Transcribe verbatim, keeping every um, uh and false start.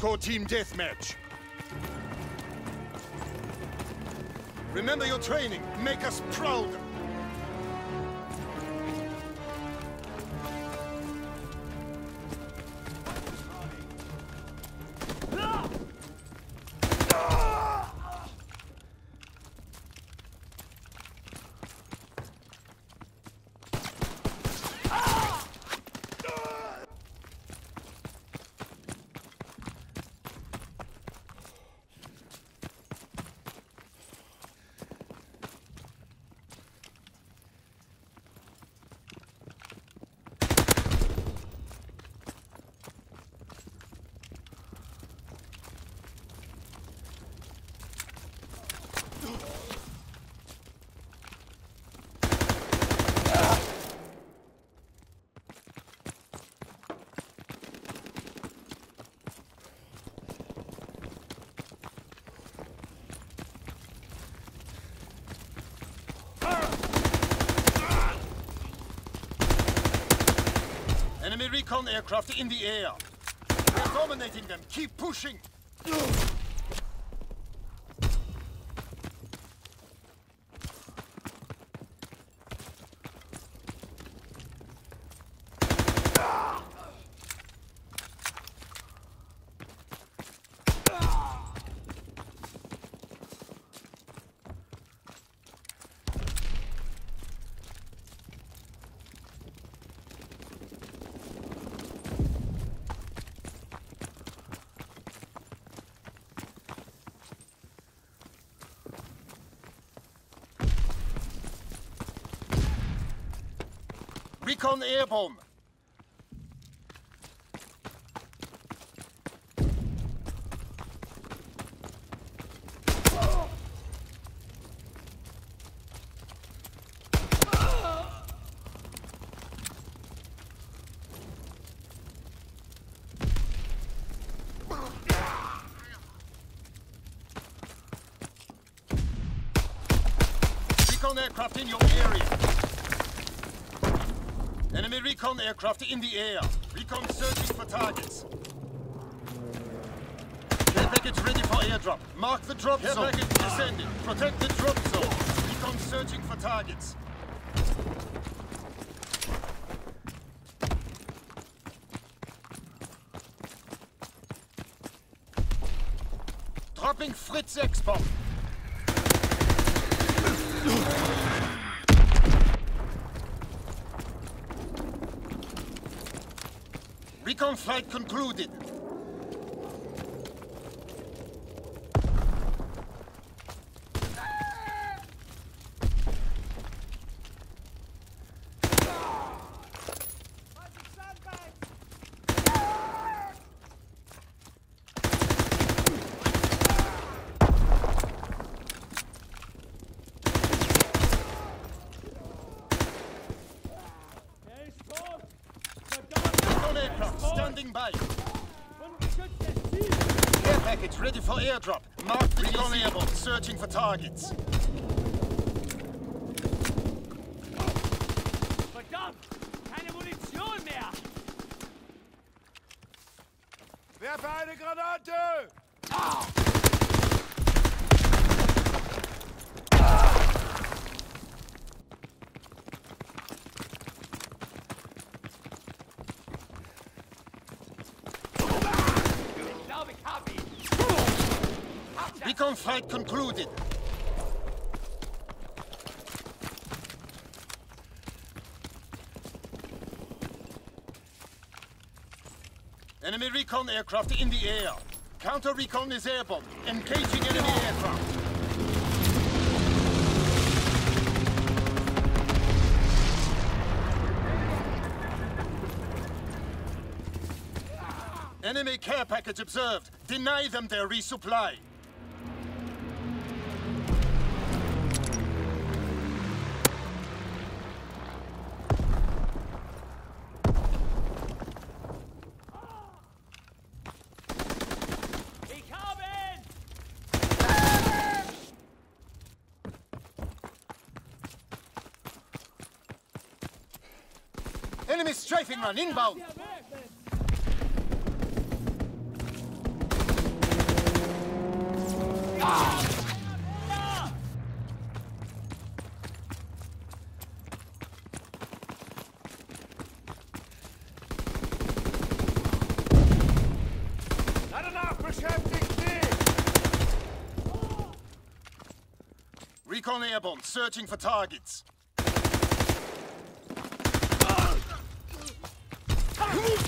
hardcore team deathmatch. Remember your training. Make us proud. Enemy recon aircraft in the air. We're dominating them. Keep pushing. Recon airborne. Recon aircraft in your area. Enemy recon aircraft in the air. Recon searching for targets. Care package ready for airdrop. Mark the drop Care zone. Care package descending. Protect the drop zone. Recon searching for targets. Dropping Fritz export. Recon flight concluded. Standing by. Care package ready for airdrop. Mark the recon airborne, searching for targets. Verdammt! Keine Munition mehr! Werfe eine Granate! Ah! Recon flight concluded. Enemy recon aircraft in the air. Counter recon is airborne. Engaging enemy aircraft. Enemy care package observed. Deny them their resupply. Enemy strafing run inbound. Recon airborne, searching for targets.